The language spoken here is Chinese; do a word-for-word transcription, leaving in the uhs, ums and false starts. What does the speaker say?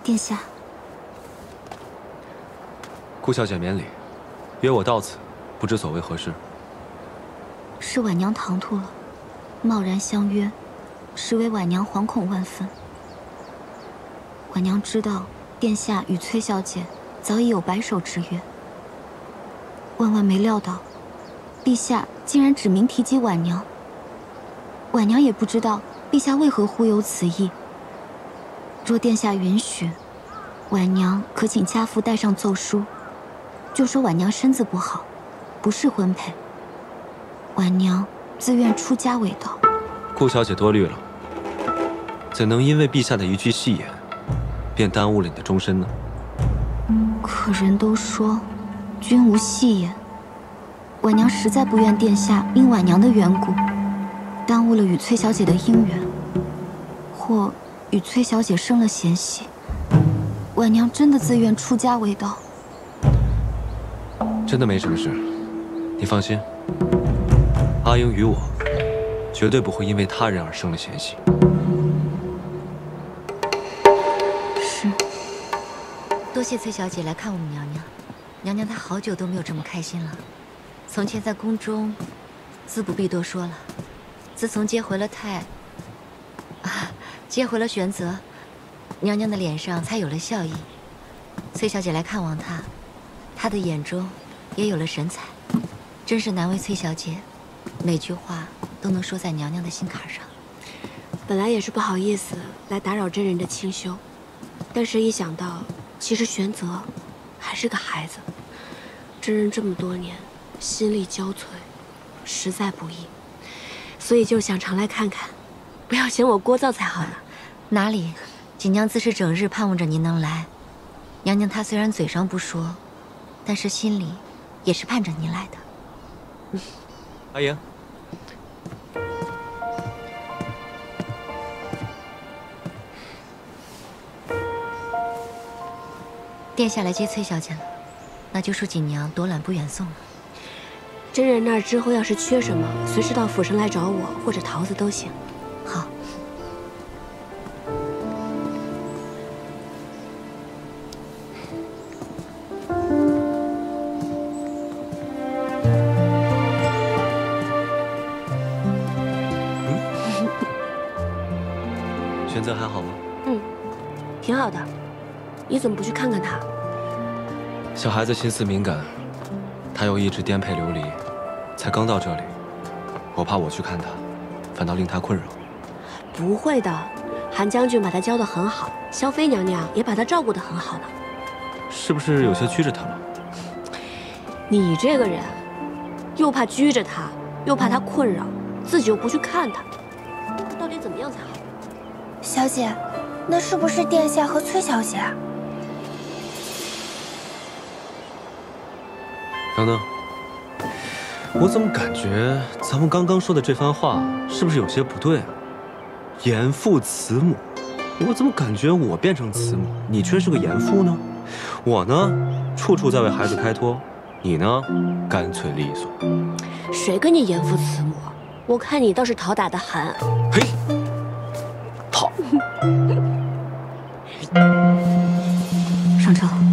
殿下， 顾小姐免礼，约我到此，不知所谓何事？ 是婉娘唐突了，贸然相约，实为婉娘惶恐万分。婉娘知道殿下与崔小姐早已有白首之约，万万没料到，陛下竟然指名提及婉娘。婉娘也不知道陛下为何忽有此意。若殿下允许，婉娘可请家父带上奏书，就说婉娘身子不好，不适婚配。婉娘自愿出家为道。 顾小姐多虑了，怎能因为陛下的一句戏言，便耽误了你的终身呢？ 可人都说，君无戏言。婉娘实在不愿殿下因婉娘的缘故，耽误了与崔小姐的姻缘，或与崔小姐生了嫌隙。婉娘真的自愿出家为道。 真的没什么事，你放心。阿英与我，绝对不会因为他人而生了嫌隙。 是。 多谢崔小姐来看我们娘娘，娘娘她好久都没有这么开心了。从前在宫中，自不必多说了。自从接回了太，啊，接回了玄泽，娘娘的脸上才有了笑意。崔小姐来看望她，她的眼中也有了神采，真是难为崔小姐，每句话都能说在娘娘的心坎上。 本来也是不好意思来打扰真人的清修，但是一想到其实玄泽还是个孩子，真人这么多年心力交瘁，实在不易，所以就想常来看看，不要嫌我聒噪才好呢。 哪里，锦娘自是整日盼望着您能来。娘娘她虽然嘴上不说，但是心里也是盼着您来的。 嗯，阿莹， 殿下来接崔小姐了，那就恕锦娘多揽不远送了。 真人那儿之后要是缺什么，随时到府上来找我或者桃子都行。 好。 玄泽还好吗？ 嗯，挺好的。你怎么不去看看他？ 小孩子心思敏感，他又一直颠沛流离，才刚到这里，我怕我去看他，反倒令他困扰。 不会的，韩将军把他教得很好，萧妃娘娘也把他照顾得很好呢。 是不是有些拘着他了？ 你这个人，又怕拘着他，又怕他困扰，自己又不去看他，到底怎么样才好？ 小姐，那是不是殿下和崔小姐啊？ 等等，我怎么感觉咱们刚刚说的这番话是不是有些不对啊？严父慈母，我怎么感觉我变成慈母，你却是个严父呢？我呢，处处在为孩子开脱，你呢，干脆利索。 谁跟你严父慈母？我看你倒是讨打得狠。 嘿，好。 上车。